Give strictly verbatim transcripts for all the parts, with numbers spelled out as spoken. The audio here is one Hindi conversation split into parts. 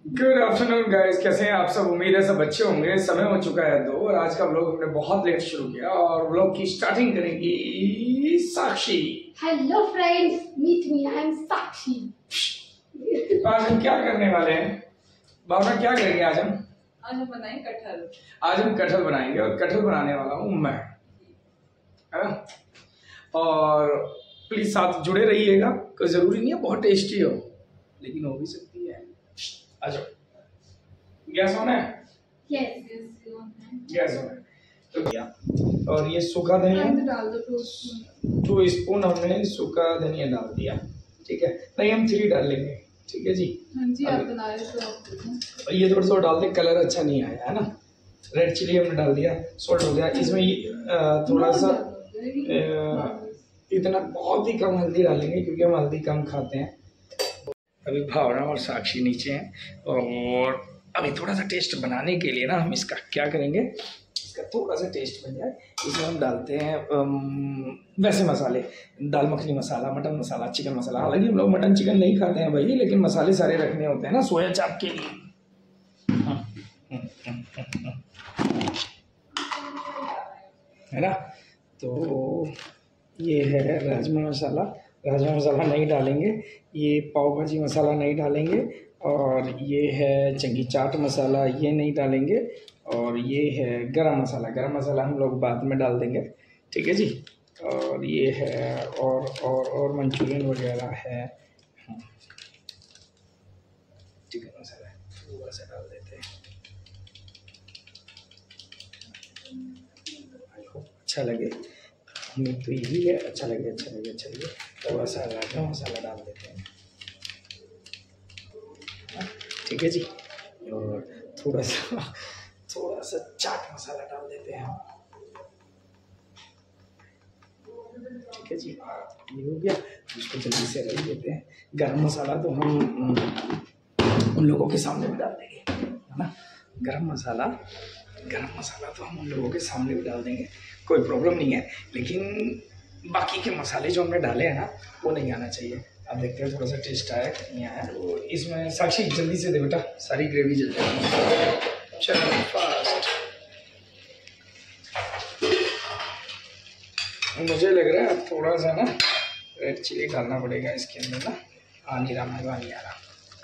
गुड आफ्टरनून गाइस, कैसे हैं आप सब। उम्मीद है सब अच्छे होंगे। समय हो चुका है दो और आज का व्लॉग हमने बहुत लेट शुरू किया और व्लॉग की स्टार्टिंग करेंगी Sakshi. Hello friends, meet me, I am Sakshi. तो आज हम क्या करने वाले हैं भावना, क्या करेंगे आज हम? आज हम बनाएंगे कटहल। आज हम कटहल बनाएंगे और कटहल बनाने वाला हूँ मैं, है ना। और प्लीज साथ जुड़े रहिएगा। कोई जरूरी नहीं है बहुत टेस्टी हो, लेकिन हो भी सकती है। आ जाओ। गैस ऑन है? यस, गैस ऑन है तो क्या। और ये सूखा धनिया डाल दो टू स्पून हमने सूखा धनिया डाल दिया, ठीक है। नहीं, हम थ्री डाल लेंगे, ठीक है जी। हाँ जी, आप बना रहे तो आप ये थोड़ा सा डाल दे, कलर अच्छा नहीं आया है ना। रेड चिली हमने डाल दिया, सॉल्ट हो गया इसमें। थोड़ा सा इतना बहुत ही कम हल्दी डालेंगे क्योंकि हम हल्दी कम खाते हैं। अभी भावना और साक्षी नीचे हैं और अभी थोड़ा सा टेस्ट बनाने के लिए ना हम इसका क्या करेंगे, इसका थोड़ा सा टेस्ट बन जाए इसमें हम डालते हैं वैसे मसाले, दाल मखनी मसाला, मटन मसाला, चिकन मसाला। हालांकि हम लोग मटन चिकन नहीं खाते हैं भाई, लेकिन मसाले सारे रखने होते हैं ना सोया चाप के लिए, है ना। तो ये है राजमा मसाला, राजमा मसाला नहीं डालेंगे। ये पाव भाजी मसाला नहीं डालेंगे। और ये है चंगी चाट मसाला, ये नहीं डालेंगे। और ये है गरम मसाला, गरम मसाला हम लोग बाद में डाल देंगे, ठीक है जी। और ये है और और और मंचूरियन वगैरह है, चिकन मसाला थोड़ा सा डाल देते हैं। आई होप अच्छा लगे, हमें तो यही है। अच्छा लगे अच्छा लगे अच्छा लगे थोड़ा सा राजमा मसाला डाल देते हैं, ठीक है जी। और थोड़ा सा थोड़ा सा चाट मसाला डाल देते हैं, ठीक है जी। ये हो गया, इसको जल्दी से रख देते हैं। गरम मसाला तो हम उन लोगों के सामने भी डाल देंगे, है ना। गरम मसाला गरम मसाला तो हम उन लोगों के सामने भी डाल देंगे, कोई प्रॉब्लम नहीं है। लेकिन बाकी के मसाले जो हमने डाले हैं ना, वो नहीं आना चाहिए। अब देखते हैं थोड़ा सा टेस्ट आया कि नहीं आया। तो इसमें साक्षी जल्दी से दे बेटा, सारी ग्रेवी जल जाएगी। चलो फास्ट। मुझे लग रहा है थोड़ा सा ना रेड चिली डालना पड़ेगा इसके अंदर ना। आ नहीं रहा, मज़ा नहीं आ रहा।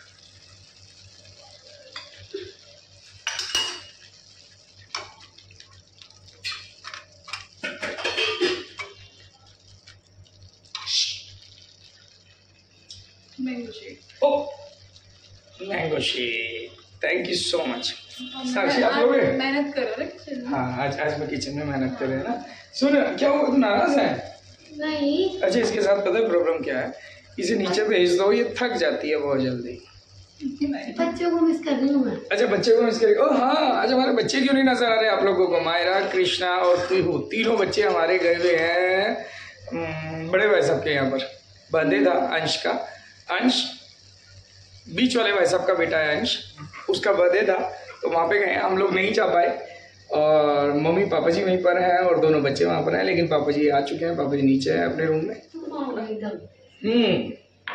Mango shake. Oh, mango shake, thank you so much. Sakshi आप लोगे? मेहनत करो ना किचन में। हाँ, आज आज मैं किचन में मेहनत कर रहे हैं ना। सुन, क्या हुआ, तू नाराज है? नहीं। अच्छा, इसके साथ पता है प्रॉब्लम क्या है? इसे नीचे भेज दो, ये थक जाती है बहुत जल्दी। बच्चों को मिस कर रही हूँ मैं। अच्छा, बच्चे को मिस करें। ओह हाँ, आज हमारे बच्चे क्यों नहीं नजर आ रहे आप लोगों को? मायरा, कृष्णा और तुहू, तीनों बच्चे हमारे गए हुए हैं बड़े भाई साहब के यहाँ पर। बर्थडे था अंश का। अंश बीच वाले भाई साहब का बेटा है अंश, उसका बर्थडे था तो वहाँ पे गए। हम लोग नहीं जा पाए और मम्मी पापा जी वहीं पर हैं और दोनों बच्चे वहाँ पर हैं। लेकिन पापा जी आ चुके हैं, पापा जी नीचे हैं अपने रूम में। हम्म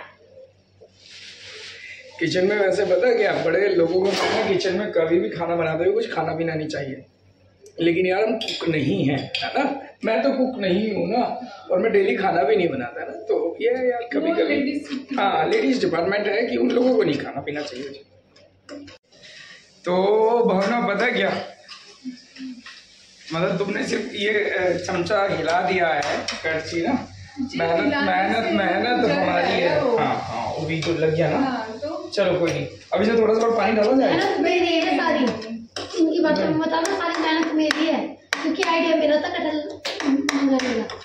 किचन में वैसे पता क्या, बड़े लोगों को कहना किचन में कभी भी खाना बनाते हुए कुछ खाना पीना नहीं चाहिए। लेकिन यार हम कुक नहीं हैं, है ना। मैं तो कुक नहीं हूँ ना, और मैं डेली खाना भी नहीं बनाता ना। तो ये यार कभी कभी हाँ लेडीज डिपार्टमेंट है कि उन लोगों को नहीं खाना पीना चाहिए। तो भावना पता क्या, मतलब तुमने सिर्फ ये चमचा हिला दिया है, करछी ना। मेहनत मेहनत मेहनत हमारी है। हाँ हाँ, वो भी तो लग गया ना। चलो कोई नहीं, अभी से थोड़ा सा और पानी डालो जाए। मेहनत मेरी है सारी, इनकी बातों में बता दो, सारी मेहनत मेरी है क्योंकि आइडिया मेरा था कटहल मंगाने का।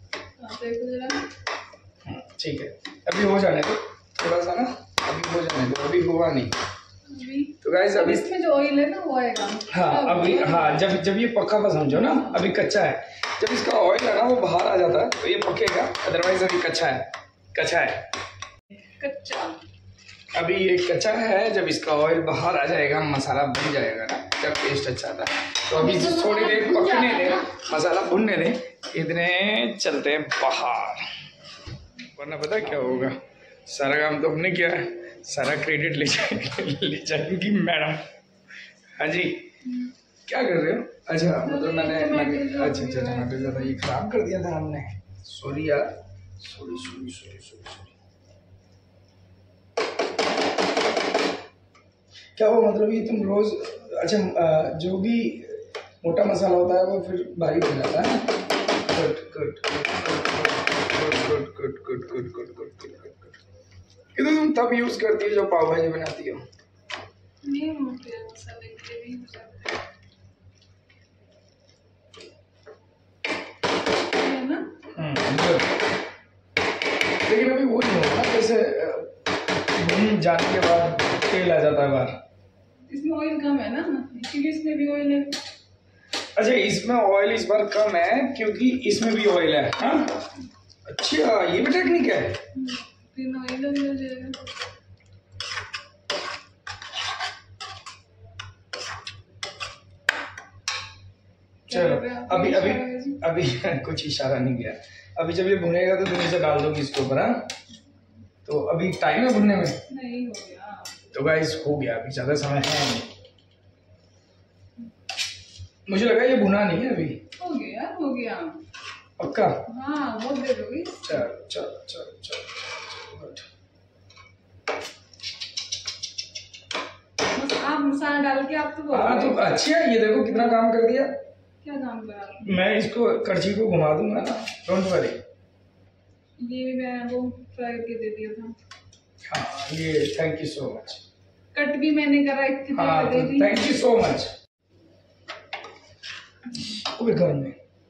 ठीक है, अभी हो जाने दो थोड़ा सा ना, अभी हो जाने दो, अभी हुआ नहीं। तो गाइस अभी इसमें जो ऑयल है ना वो आएगा। हाँ अभी, हाँ जब जब ये पक्का हुआ समझो ना, अभी कच्चा है। जब इसका ऑयल है ना वो बाहर आ जाता है तो ये पकेगा, अदरवाइज अभी कच्चा है, कच्चा है कच्चा। अभी ये कच्चा है। जब इसका ऑयल बाहर आ जाएगा, मसाला बन जाएगा ना, जब टेस्ट अच्छा आता है। तो अभी थोड़ी देर पकने दें, मसाला भुनने दें, इतने चलते हैं बाहर। वरना पता क्या होगा, सारा काम तो हमने किया है, सारा क्रेडिट ले जाए ले जाएगी मैडम। हाँ जी, क्या कर रहे हो? अच्छा मतलब मैंने मैंने अच्छा अच्छा टमाटर ज़्यादा ये खराब कर दिया था हमने। सॉरी यार, sorry sorry sorry sorry sorry. क्या वो मतलब ये तुम रोज अच्छा जो भी मोटा मसाला होता है वो फिर बारीक हो जाता है। Good good good good good good good good good good good good. ये तो तुम तब यूज करती हो जब पाव भाजी बनाती हो। नहीं मोटे मसाले के भी हो जाते हैं ना। हम्म, लेकिन अभी वो नहीं होगा ना, जैसे भून जाने के बाद तेल आ जाता है बाहर। इसमें ऑयल कम है ना, क्योंकि इसमें भी ऑयल है। अच्छा इसमें ऑयल इस बार कम है क्योंकि इसमें भी ऑयल है। हाँ अच्छा, ये भी टेक्निक है। फिर ऑयल हो जाएगा। चलो अभी अभी अभी कुछ इशारा नहीं किया। अभी जब ये भुनेगा तो तुम इसे डाल दोगी इसके ऊपर। हाँ तो अभी टाइम है भुनने में? नहीं हो गया तो गाइस हो गया, अभी ज्यादा समय है नहीं। मुझे लगा ये भुना नहीं है अभी। हो गया हो गया पक्का? हाँ बहुत देर हो गई। चल चल चल चल गुड। बस आप मसाला डाल के आप तो हाँ तो अच्छी है, ये देखो कितना काम कर दिया। क्या काम करा? मैं इसको कड़छी को घुमा दूंगा ना, डोंट वरी। ये भी मैं वो फ्राई करके दे दिया था। हाँ ये thank you so much. Cut भी मैंने करा इतनी हाँ देर दे दी। Thank you so much. ओए घर में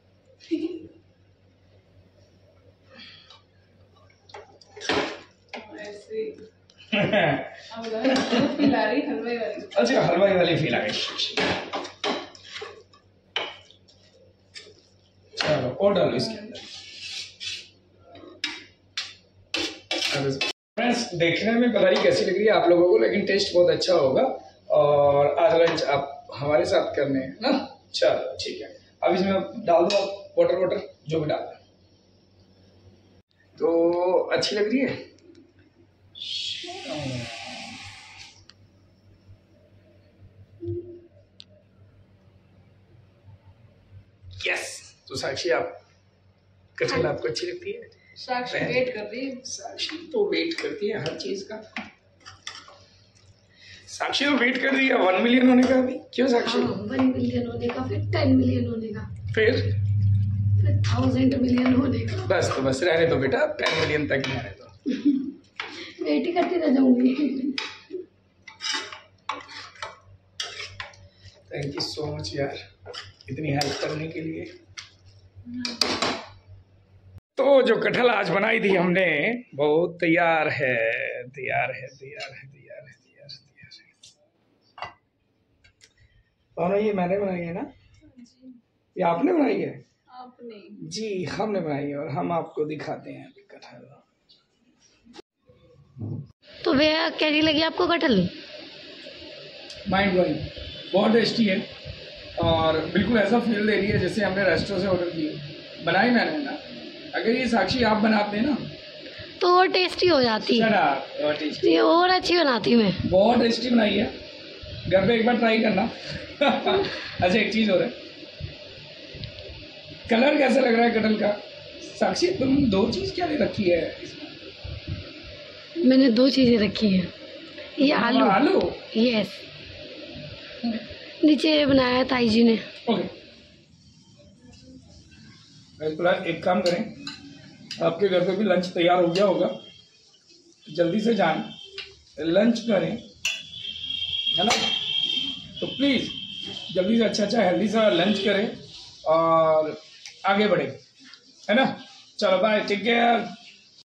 ऐसे अब लगा पिला रही हलवाई वाली। अच्छा हलवाई वाली फील आ गई। चलो और डालो इसके अंदर। फ्रेंड्स देखने में पता नहीं कैसी लग रही है आप लोगों को, लेकिन टेस्ट बहुत अच्छा होगा। और आज लंच आप हमारे साथ करने हैं ना। चलो ठीक है, अब इसमें डाल दो वाटर वाटर जो भी डालना। तो अच्छी लग रही है। यस तो साक्षी आप कटहल आपको अच्छी लगती है? साक्षी वेट कर रही है। साक्षी तो वेट करती है हर चीज का। साक्षी तो वेट कर रही है वन मिलियन होने का। अभी क्यों साक्षी? वन मिलियन होने का, फिर टेन मिलियन होने का, फिर फिर थाउजेंड मिलियन होने का। बस तो बस रहने दो बेटा, टेन मिलियन तक ही रहने दो। वेट ही करती रह जाऊंगी। थैंक यू सो मच यार इतनी हेल्प करने के लिए। तो जो कटहल आज बनाई थी हमने वो तैयार है तैयार है तैयार है तैयार है तैयार है तैयार है। और ये मैंने बनाई है ना? ये आपने बनाई है? आपने? जी हमने बनाई है और हम आपको दिखाते हैं अभी कटहल। तो भैया कैसी लगी आपको कटहल? माइंड ब्लोइंग, बहुत टेस्टी है और बिल्कुल ऐसा फील दे रही है जैसे हमने रेस्टोरेंट से ऑर्डर की। बनाई मैंने ना, अगर ये साक्षी आप बनाते ना तो और टेस्टी हो जाती। बहुत टेस्टी, ये और अच्छी बनाती मैं। बहुत टेस्टी बनाई है। घर पे एक बार ट्राई करना। अच्छा एक चीज़ हो रहा है, कलर कैसा लग रहा है कटहल का? साक्षी तुम दो चीज़ क्या ले रखी है इसमें? मैंने दो चीजें रखी हैं। ये आलू आलू यस, नीचे बनाया ताई जी ने। ओके फिलहाल एक काम करें, आपके घर पे भी लंच तैयार हो गया होगा, जल्दी से जाएं लंच करें, है ना? तो प्लीज़ जल्दी से अच्छा अच्छा हेल्दी सा लंच करें और आगे बढ़ें, है ना? चलो बाय, टेक केयर।